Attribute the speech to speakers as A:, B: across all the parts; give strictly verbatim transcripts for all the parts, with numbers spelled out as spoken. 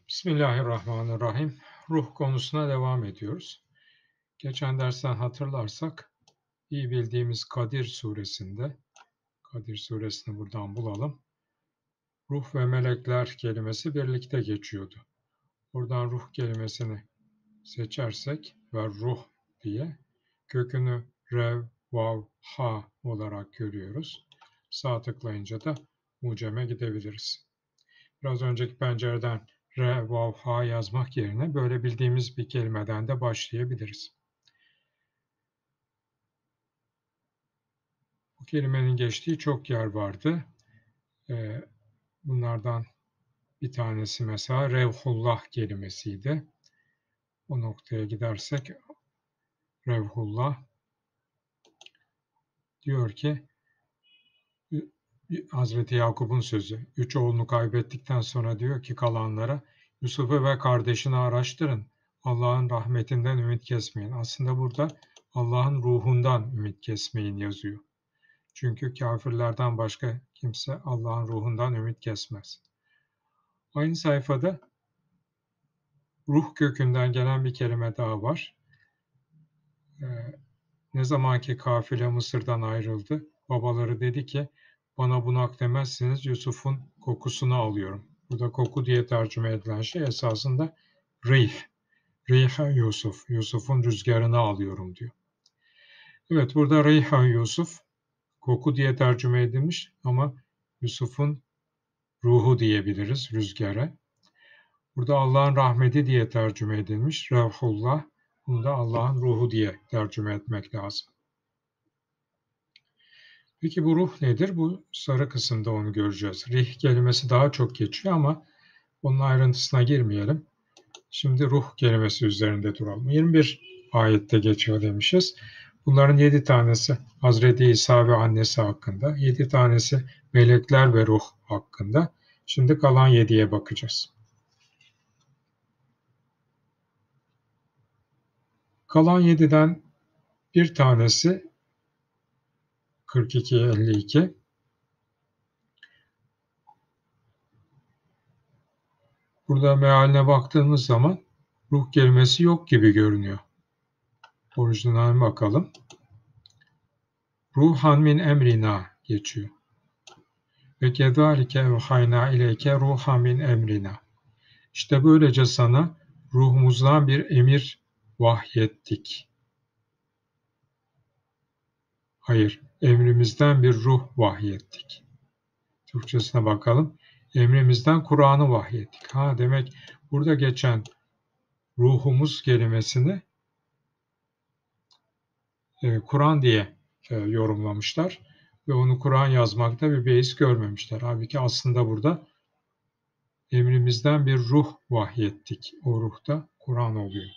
A: Bismillahirrahmanirrahim. Ruh konusuna devam ediyoruz. Geçen dersten hatırlarsak iyi bildiğimiz Kadir suresinde, Kadir suresini buradan bulalım. Ruh ve melekler kelimesi birlikte geçiyordu. Buradan ruh kelimesini seçersek ve ruh diye kökünü rev, vav, ha olarak görüyoruz. Sağ tıklayınca da muceme gidebiliriz. Biraz önceki pencereden re, vav, ha yazmak yerine böyle bildiğimiz bir kelimeden de başlayabiliriz. Bu kelimenin geçtiği çok yer vardı. Ee, bunlardan bir tanesi mesela revhullah kelimesiydi. O noktaya gidersek revhullah diyor ki Hazreti Yakup'un sözü. Üç oğlunu kaybettikten sonra diyor ki kalanlara Yusuf'u ve kardeşini araştırın. Allah'ın rahmetinden ümit kesmeyin. Aslında burada Allah'ın ruhundan ümit kesmeyin yazıyor. Çünkü kafirlerden başka kimse Allah'ın ruhundan ümit kesmez. Aynı sayfada ruh kökünden gelen bir kelime daha var. Ee, ne zamanki kafile Mısır'dan ayrıldı, babaları dedi ki bana bunak demezseniz Yusuf'un kokusunu alıyorum. Burada koku diye tercüme edilen şey esasında rih. Riha Yusuf. Yusuf'un rüzgarını alıyorum diyor. Evet, burada Riha Yusuf koku diye tercüme edilmiş ama Yusuf'un ruhu diyebiliriz rüzgara. Burada Allah'ın rahmeti diye tercüme edilmiş. Revhullah. Bunu da Allah'ın ruhu diye tercüme etmek lazım. Peki bu ruh nedir? Bu sarı kısımda onu göreceğiz. Rih kelimesi daha çok geçiyor ama onun ayrıntısına girmeyelim. Şimdi ruh kelimesi üzerinde duralım. yirmi bir ayette geçiyor demişiz. Bunların yedi tanesi Hazreti İsa ve annesi hakkında, yedi tanesi melekler ve ruh hakkında. Şimdi kalan yediye bakacağız. Kalan yediden bir tanesi kırk iki elli iki. Burada mealine baktığımız zaman ruh kelimesi yok gibi görünüyor. Orijinaline bakalım. Ruhan min emrina geçiyor. Ve kedalike evhayna ileyke ruhan min emrina. İşte böylece sana ruhumuzdan bir emir vahyettik. Hayır, emrimizden bir ruh vahyettik. Türkçesine bakalım. Emrimizden Kur'an'ı vahyettik. Ha demek burada geçen ruhumuz kelimesini e, Kur'an diye e, yorumlamışlar ve onu Kur'an yazmakta bir beis görmemişler. Halbuki aslında burada emrimizden bir ruh vahyettik. O ruh da Kur'an oluyor.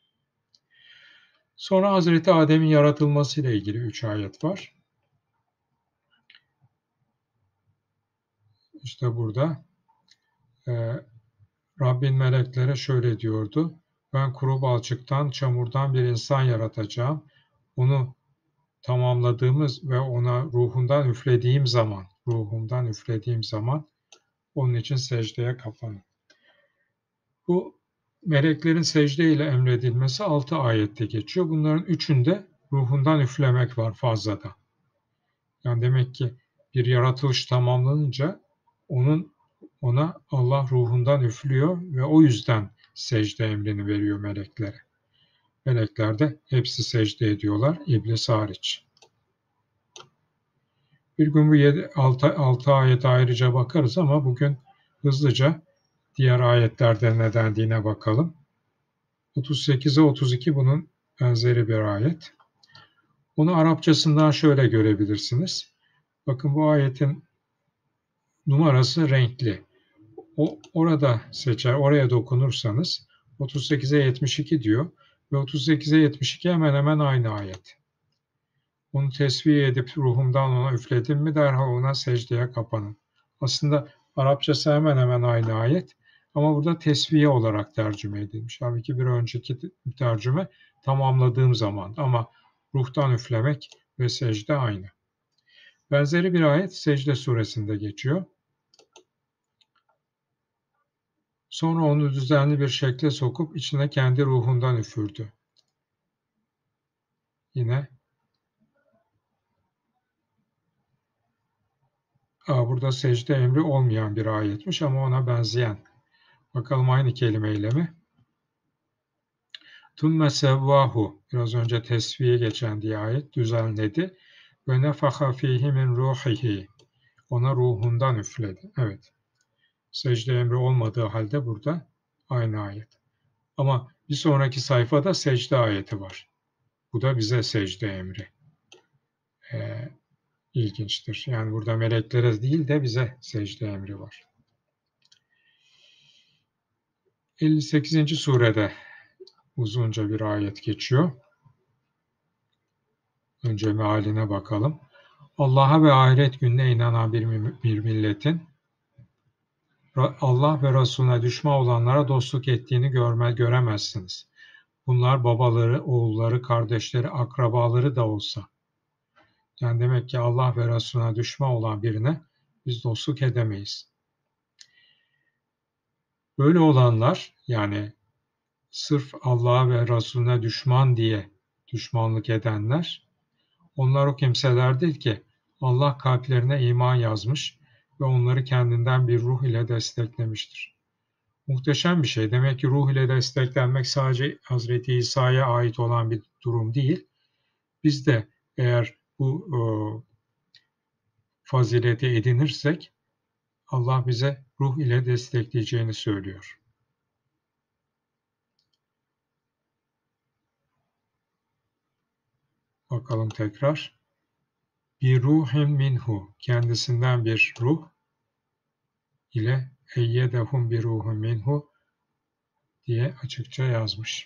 A: Sonra Hazreti Adem'in yaratılmasıyla ilgili üç ayet var. İşte burada e, Rabbin meleklere şöyle diyordu. Ben kuru balçıktan, çamurdan bir insan yaratacağım. Onu tamamladığımız ve ona ruhundan üflediğim zaman, ruhumdan üflediğim zaman onun için secdeye kapanın. Bu meleklerin secde ile emredilmesi altı ayette geçiyor. Bunların üçünde ruhundan üflemek var fazlada. Yani demek ki bir yaratılış tamamlanınca onun ona Allah ruhundan üflüyor ve o yüzden secde emrini veriyor meleklere. Melekler de hepsi secde ediyorlar, iblis hariç. Bir gün bu altı ayete ayrıca bakarız ama bugün hızlıca diğer ayetlerde ne dendiğine bakalım. otuz sekize otuz iki bunun benzeri bir ayet. Onu Arapçasından şöyle görebilirsiniz. Bakın bu ayetin numarası renkli. O orada seçer, oraya dokunursanız otuz sekize yetmiş iki diyor ve otuz sekize yetmiş iki hemen hemen aynı ayet. Onu tesbih edip ruhumdan ona üfledim mi derhal ona secdeye kapanın. Aslında Arapçası hemen hemen aynı ayet ama burada tesviye olarak tercüme edilmiş. Halbuki bir önceki tercüme tamamladığım zaman ama ruhtan üflemek ve secde aynı. Benzeri bir ayet Secde suresinde geçiyor. Sonra onu düzenli bir şekle sokup içine kendi ruhundan üfürdü. Yine aa, burada secde emri olmayan bir ayetmiş ama ona benzeyen. Bakalım aynı kelimeyle mi? Tumme sevvahu, biraz önce tesviye geçen diye ayet, düzenledi. Ve nefaka fihi min ruhihi, ona ruhundan üfledi. Evet. Secde emri olmadığı halde burada aynı ayet. Ama bir sonraki sayfada secde ayeti var. Bu da bize secde emri. Ee, ilginçtir. Yani burada meleklere değil de bize secde emri var. elli sekizinci surede uzunca bir ayet geçiyor. Önce mealine bakalım. Allah'a ve ahiret gününe inanan bir, bir milletin Allah ve Resulüne düşman olanlara dostluk ettiğini görme, göremezsiniz. Bunlar babaları, oğulları, kardeşleri, akrabaları da olsa. Yani demek ki Allah ve Resulüne düşman olan birine biz dostluk edemeyiz. Böyle olanlar, yani sırf Allah'a ve Resulüne düşman diye düşmanlık edenler, onlar o kimselerdir ki Allah kalplerine iman yazmış ve onları kendinden bir ruh ile desteklemiştir. Muhteşem bir şey. Demek ki ruh ile desteklenmek sadece Hazreti İsa'ya ait olan bir durum değil. Biz de eğer bu e, fazileti edinirsek Allah bize ruh ile destekleyeceğini söylüyor. Bakalım tekrar. Bir ruhin minhu, kendisinden bir ruh ile eyyedehum bir ruhun minhu diye açıkça yazmış.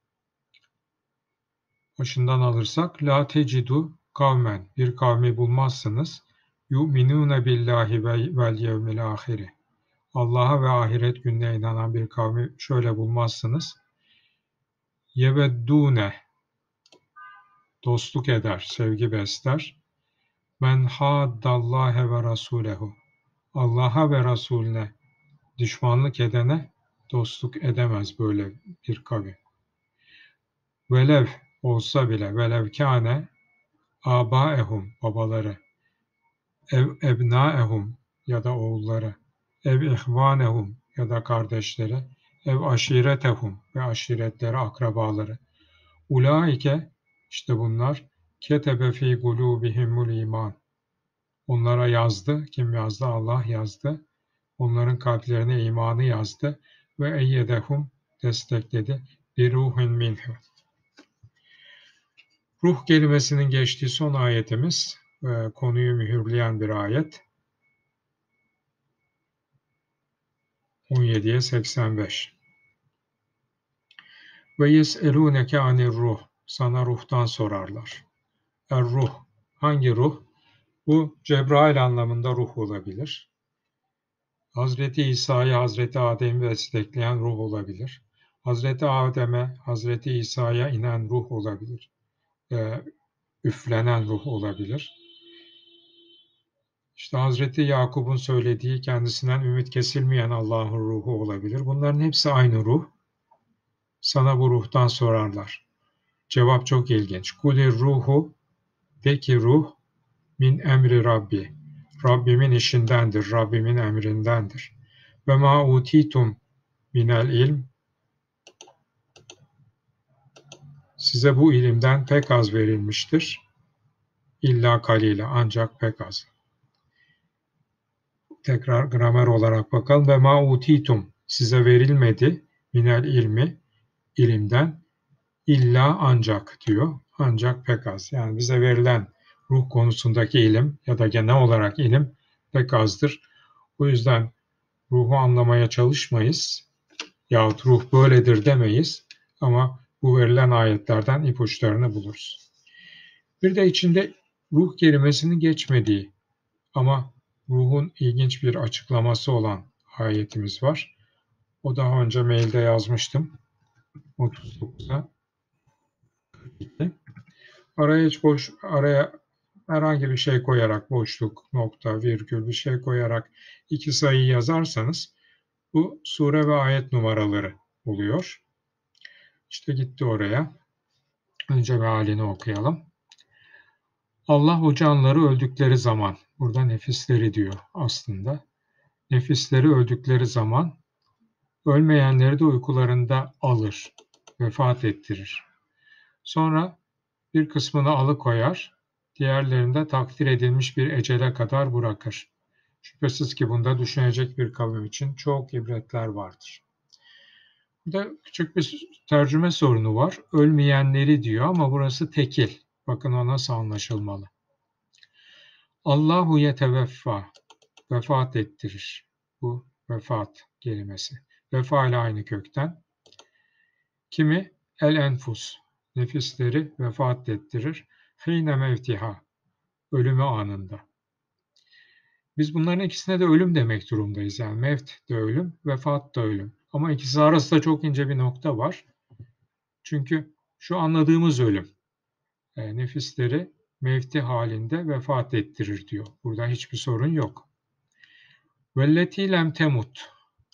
A: Başından alırsak la tecidu kavmen, bir kavmi bulmazsınız. Yu'minune billahi vel yevmil ahiri. Allah'a ve ahiret gününe inanan bir kavmi şöyle bulmazsınız. Yeveddune, dostluk eder, sevgi besler. Men haddallâhe ve rasûlehu. Allah'a ve Resulüne düşmanlık edene dostluk edemez böyle bir kavim. Velev olsa bile, velev kâne âbâehum, babaları, ev ebnâehum ya da oğulları, ev ihvânehum ya da kardeşleri, ev aşiretehum ve aşiretleri, akrabaları. Ulaike, işte bunlar, ketebe fî gulûbihimul iman. Onlara yazdı. Kim yazdı? Allah yazdı. Onların kalplerine imanı yazdı ve eyyedehum, destekledi. Bir ruhin minhu. Ruh kelimesinin geçtiği son ayetimiz, e, konuyu mühürleyen bir ayet. on yediye seksen beş. Ve yes'elûneke anir ruh. Sana ruhtan sorarlar. Er ruh. Hangi ruh? Bu Cebrail anlamında ruh olabilir. Hazreti İsa'yı, Hazreti Adem'i destekleyen ruh olabilir. Hazreti Adem'e, Hazreti İsa'ya inen ruh olabilir. E, üflenen ruh olabilir. İşte Hazreti Yakup'un söylediği kendisinden ümit kesilmeyen Allah'ın ruhu olabilir. Bunların hepsi aynı ruh. Sana bu ruhtan sorarlar. Cevap çok ilginç. Kulir ruhu, de ki ruh, min emri Rabbi. Rabbimin işindendir, Rabbimin emrindendir. Ve ma utitum minel ilm. Size bu ilimden pek az verilmiştir. İlla kalile, ancak pek az. Tekrar gramer olarak bakalım. Ve ma utitum, size verilmedi minel ilmi, ilimden, illa ancak diyor. Ancak pek az. Yani bize verilen ruh konusundaki ilim ya da genel olarak ilim pek azdır. O yüzden ruhu anlamaya çalışmayız. Yahut ruh böyledir demeyiz. Ama bu verilen ayetlerden ipuçlarını buluruz. Bir de içinde ruh kelimesinin geçmediği ama ruhun ilginç bir açıklaması olan ayetimiz var. O daha önce mailde yazmıştım. otuz dokuzda. Araya hiç boş, araya herhangi bir şey koyarak, boşluk, nokta, virgül bir şey koyarak iki sayıyı yazarsanız Bu sure ve ayet numaraları oluyor. İşte gitti oraya. Önce mealini okuyalım. Allah o canları öldükleri zaman, burada nefisleri diyor aslında. Nefisleri öldükleri zaman ölmeyenleri de uykularında alır, vefat ettirir. Sonra bir kısmını alıkoyar, diğerlerini de takdir edilmiş bir ecele kadar bırakır. Şüphesiz ki bunda düşünecek bir kavim için çok ibretler vardır. Burada küçük bir tercüme sorunu var. Ölmeyenleri diyor ama burası tekil. Bakın o nasıl anlaşılmalı. Allahu yeteveffa, vefat ettirir. Bu vefat kelimesi. Vefa ile aynı kökten. Kimi? El enfus, nefisleri vefat ettirir. Hîne mevtiha, ölümü anında. Biz bunların ikisine de ölüm demek durumdayız. Yani mevt de ölüm, vefat da ölüm. Ama ikisi arasında çok ince bir nokta var. Çünkü şu anladığımız ölüm, e, nefisleri mevti halinde vefat ettirir diyor. Burada hiçbir sorun yok. Velleti lem temut,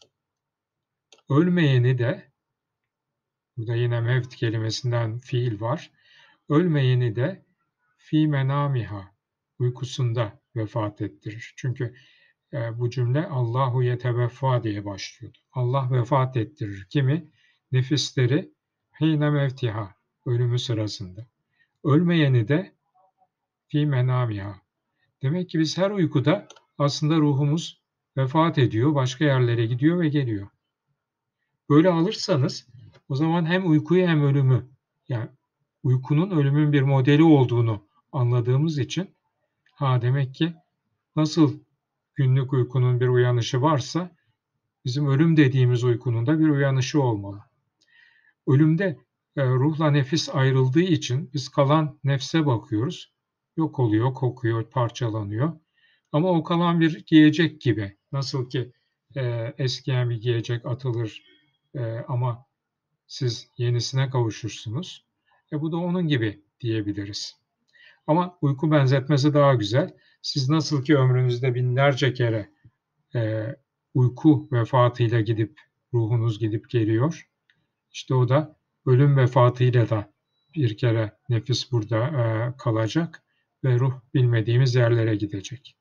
A: ölmeyeni de, burada yine mevt kelimesinden fiil var. Ölmeyeni de fi menamiha, uykusunda vefat ettirir. Çünkü e, bu cümle Allahu yeteveffa diye başlıyordu. Allah vefat ettirir. Kimi? Nefisleri hine mevtiha, ölümü sırasında. Ölmeyeni de fi menamiha. Demek ki biz her uykuda aslında ruhumuz vefat ediyor, başka yerlere gidiyor ve geliyor. Böyle alırsanız o zaman hem uykuyu hem ölümü, yani uykunun ölümün bir modeli olduğunu anladığımız için, ha demek ki nasıl günlük uykunun bir uyanışı varsa bizim ölüm dediğimiz uykunun da bir uyanışı olmalı. Ölümde e, ruhla nefis ayrıldığı için biz kalan nefse bakıyoruz. Yok oluyor, kokuyor, parçalanıyor. Ama o kalan bir giyecek gibi. Nasıl ki e, eskiyen bir giyecek atılır e, ama siz yenisine kavuşursunuz. E, bu da onun gibi diyebiliriz. Ama uyku benzetmesi daha güzel. Siz nasıl ki ömrünüzde binlerce kere e, uyku vefatıyla gidip ruhunuz gidip geliyor. İşte o da ölüm vefatıyla da bir kere nefis burada e, kalacak ve ruh bilmediğimiz yerlere gidecek.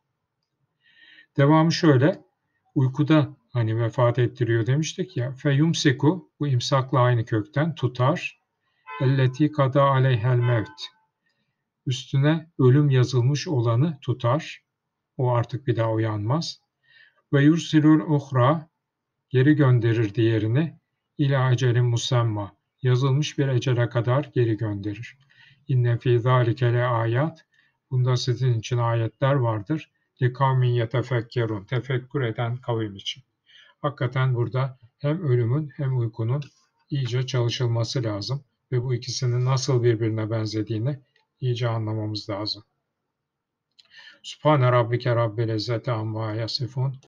A: Devamı şöyle, uykuda hani vefat ettiriyor demiştik ya, feyumsiku, bu imsakla aynı kökten, tutar, elleti kada aleyhel mevt, üstüne ölüm yazılmış olanı tutar, o artık bir daha uyanmaz. Ve yursilul uhra, geri gönderir diğerini, ila ecelin musemma, yazılmış bir ecele kadar geri gönderir. İnne fî zâlike le ayat, bunda sizin için ayetler vardır. Li kavmin yetefekkerun, tefekkür eden kavim için. Hakikaten burada hem ölümün hem uykunun iyice çalışılması lazım ve bu ikisinin nasıl birbirine benzediğini iyice anlamamız lazım. Sübhane Rabbike Rabbil İzzeti Amma Yasifun.